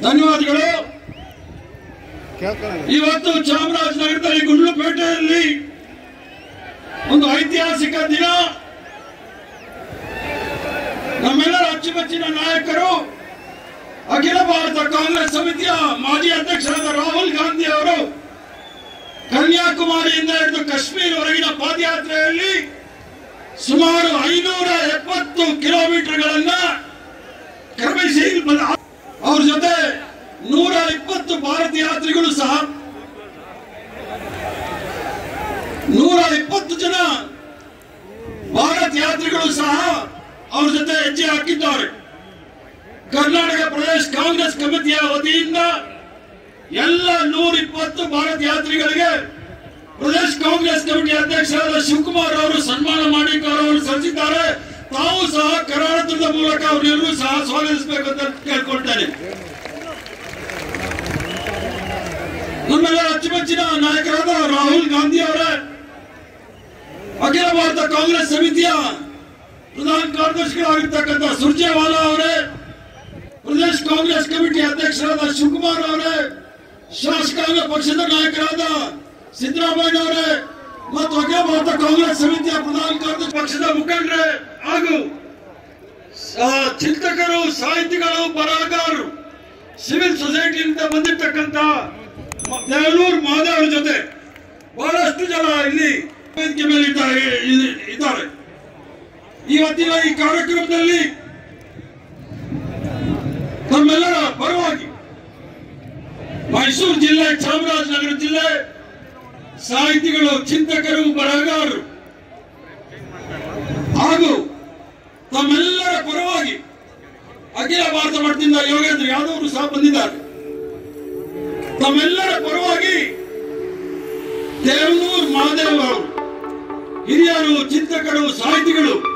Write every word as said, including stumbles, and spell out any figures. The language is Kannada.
ಧನ್ಯವಾದಗಳು. ಇವತ್ತು ಚಾಮರಾಜನಗರದಲ್ಲಿ ಗುಂಡ್ಲುಪೇಟೆಯಲ್ಲಿ ಒಂದು ಐತಿಹಾಸಿಕ ದಿನ. ನಮ್ಮೆಲ್ಲರ ಅಚ್ಚುಮೆಚ್ಚಿನ ನಾಯಕರು ಅಖಿಲ ಭಾರತ ಕಾಂಗ್ರೆಸ್ ಸಮಿತಿಯ ಮಾಜಿ ಅಧ್ಯಕ್ಷರಾದ ರಾಹುಲ್ ಗಾಂಧಿ ಅವರು ಕನ್ಯಾಕುಮಾರಿಯಿಂದ ಹಿಡಿದು ಕಾಶ್ಮೀರವರೆಗಿನ ಪಾದಯಾತ್ರೆಯಲ್ಲಿ ಸುಮಾರು ಐನೂರ ಎಪ್ಪತ್ತು ಕಿಲೋಮೀಟರ್ಗಳನ್ನ ಕ್ರಮಿಸಿ ಅವ್ರ ಜೊತೆ ನೂರ ಇಪ್ಪತ್ತು ಭಾರತ ಯಾತ್ರಿಗಳು ಸಹ ನೂರ ಇಪ್ಪತ್ತು ಜನ ಭಾರತ ಯಾತ್ರಿಗಳು ಸಹ ಅವ್ರ ಜೊತೆ ಹೆಜ್ಜೆ ಹಾಕಿದ್ದಾರೆ. ಕರ್ನಾಟಕ ಪ್ರದೇಶ ಕಾಂಗ್ರೆಸ್ ಕಮಿಟಿಯ ವತಿಯಿಂದ ಎಲ್ಲ ನೂರ ಇಪ್ಪತ್ತು ಭಾರತ ಯಾತ್ರಿಗಳಿಗೆ ಪ್ರದೇಶ ಕಾಂಗ್ರೆಸ್ ಕಮಿಟಿ ಅಧ್ಯಕ್ಷರಾದ ಶಿವಕುಮಾರ್ ಅವರು ಸನ್ಮಾನ ಮಾಡಿ ಗೌರವ ಸಲ್ಲಿಸಿದ್ದಾರೆ. ತಾವು ಸಹ ಕರಾಳದ ಮೂಲಕ ಅವರೆಲ್ಲರೂ ಸಹ ಸ್ವಾಗತಿಸಬೇಕು ಅಂತ ಕೇಳ್ಕೊಳ್ತೇನೆ. ನಮ್ಮೆಲ್ಲರ ಅಚ್ಚುಮೆಚ್ಚಿನ ನಾಯಕರಾದ ರಾಹುಲ್ ಗಾಂಧಿ ಅವರೇ, ಅಖಿಲ ಭಾರತ ಕಾಂಗ್ರೆಸ್ ಸಮಿತಿಯ ಪ್ರಧಾನ ಕಾರ್ಯದರ್ಶಿಗಳಾಗಿರ್ತಕ್ಕಂಥ ಸುರ್ಜೇವಾಲಾ ಅವರೇ, ಪ್ರದೇಶ ಕಾಂಗ್ರೆಸ್ ಕಮಿಟಿ ಅಧ್ಯಕ್ಷರಾದ ಶಿವಕುಮಾರ್ ಅವರೇ, ಶಾಸಕಾಂಗ ಪಕ್ಷದ ನಾಯಕರಾದ ಸಿದ್ದರಾಮಯ್ಯ ಅವರೇ ಮತ್ತು ಅಖಿಲ ಭಾರತ ಕಾಂಗ್ರೆಸ್ ಸಮಿತಿಯ ಪ್ರಧಾನ ಕಾರ್ಯದರ್ಶಿ ಪಕ್ಷದ ಮುಖಂಡರೇ ಹಾಗೂ ಚಿಂತಕರು, ಸಾಹಿತಿಗಳು, ಬರಹಗಾರರು, ಸಿವಿಲ್ ಸೊಸೈಟಿಯಿಂದ ಬಂದಿರತಕ್ಕಂತ ದೇವನೂರು ಮಾದೇವರ ಜೊತೆ ಬಹಳಷ್ಟು ಜನ ಇಲ್ಲಿ ವೇದಿಕೆ ಮೇಲೆ ಇದ್ದಾರೆ. ಇವತ್ತಿನ ಈ ಕಾರ್ಯಕ್ರಮದಲ್ಲಿ ನಮ್ಮೆಲ್ಲರ ಪರವಾಗಿ ಮೈಸೂರು ಜಿಲ್ಲೆ, ಚಾಮರಾಜನಗರ ಜಿಲ್ಲೆ ಸಾಹಿತಿಗಳು, ಚಿಂತಕರು, ಬರಹಗಾರರು ಹಾಗೂ ತಮ್ಮೆಲ್ಲರ ಪರವಾಗಿ ಅಖಿಲ ಭಾರತ ಮಟ್ಟದಿಂದ ಯೋಗೇಂದ್ರ ಯಾದವ್ ಅವರು ಸಹ ಬಂದಿದ್ದಾರೆ. ತಮ್ಮೆಲ್ಲರ ಪರವಾಗಿ ದೇವನೂರು ಮಹಾದೇವ್ ಅವರು, ಹಿರಿಯರು, ಚಿಂತಕರು, ಸಾಹಿತಿಗಳು